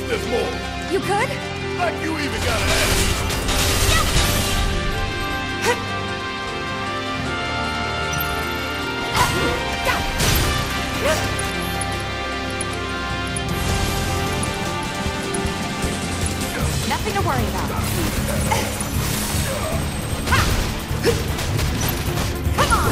there's more. You could? Like you even gotta ask. Nothing to worry about. Come on!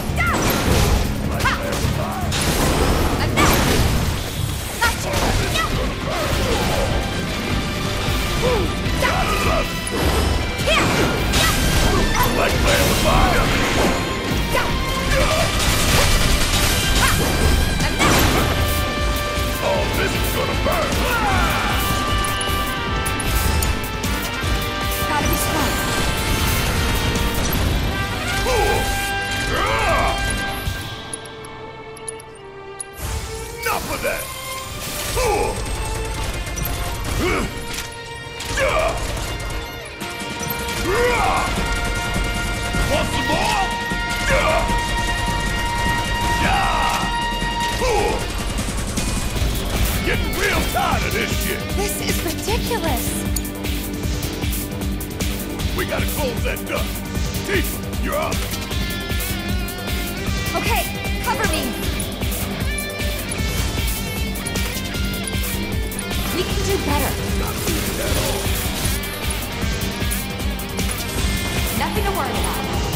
Like playing with fire. Oh, this is gonna burn. Gotta be strong. Enough of that. Want some more? Getting real tired of this shit. This is ridiculous. We gotta close that duct. Tifa, you're up. Okay, cover me. We can do better. Not doing it at all. Nothing to worry about.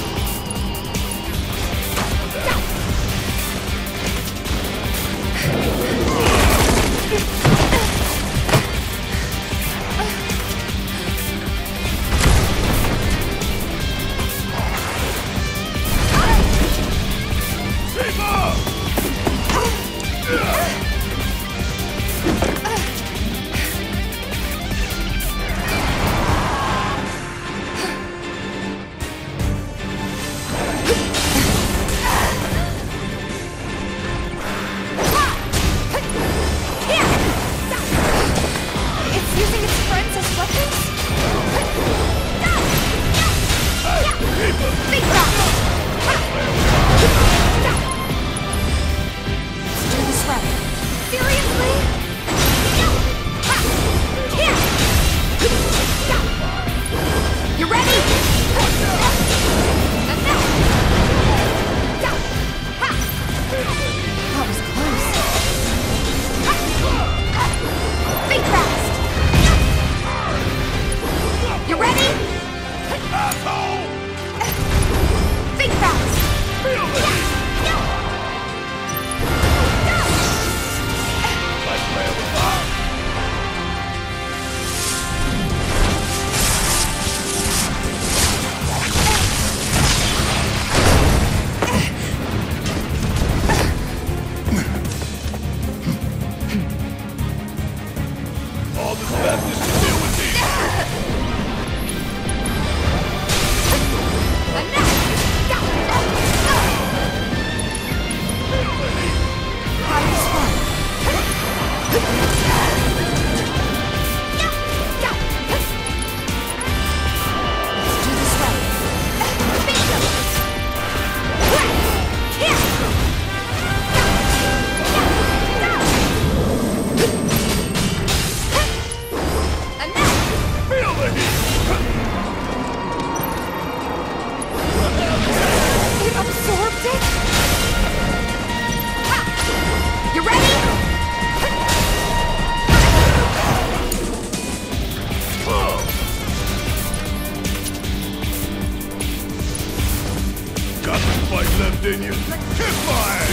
in you. Kiss my ass!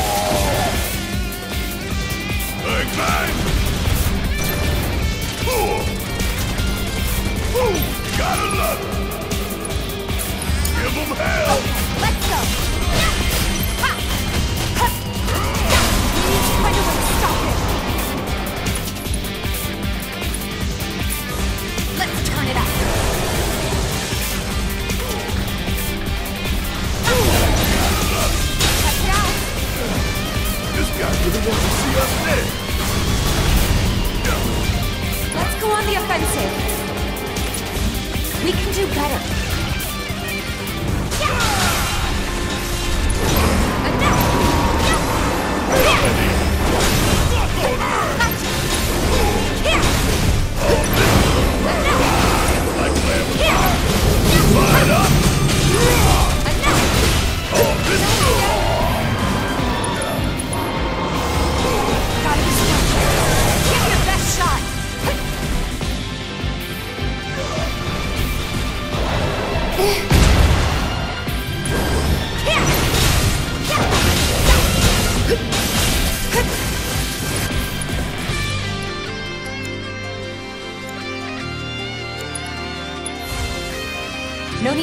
Bang, bang! Gotta love it! Give them hell! Let's go! We need to find a way to stop him! Let's turn it up! Check it out! This guy really wants to see us dead! Let's go on the offensive! We can do better! Enough!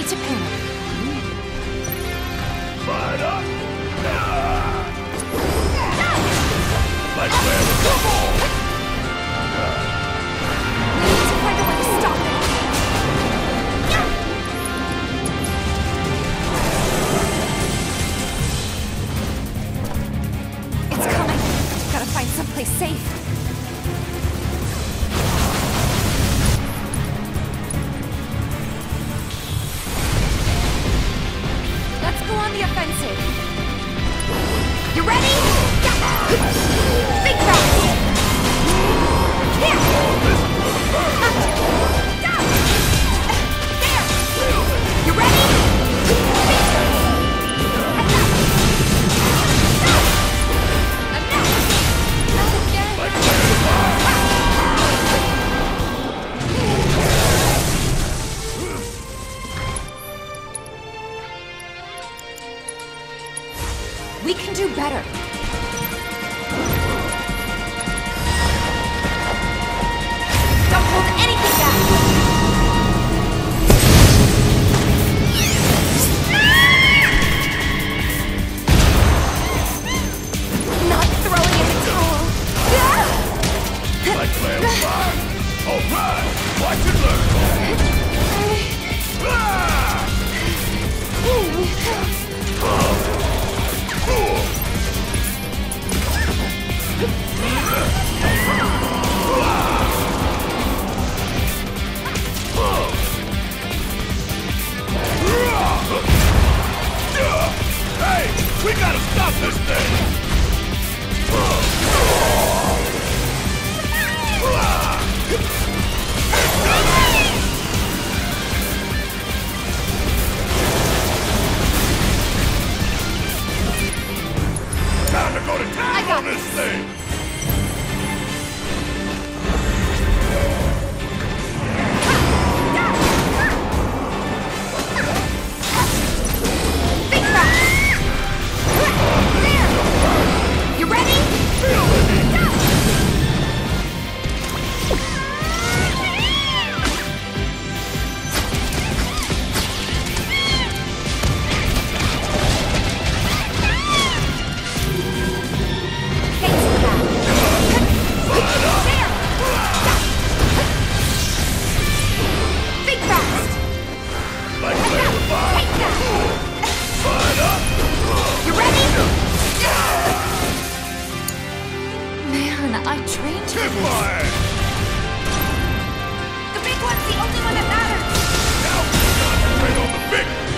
need to panic. Fight up! Like where the double! We need to find a way to stop it. It's coming. Gotta find someplace safe. Let's go on the offensive. You ready? Think fast! Here! There! You ready? Not again! We can do better. Don't hold anything back. Not throwing in the towel. Like where we are! Alright! Watch and learn! Hey! We gotta stop this thing! Time to go to town on this thing! Think fast. There. You ready? I trained for this. The big one's the only one that matters. Now we concentrate on the big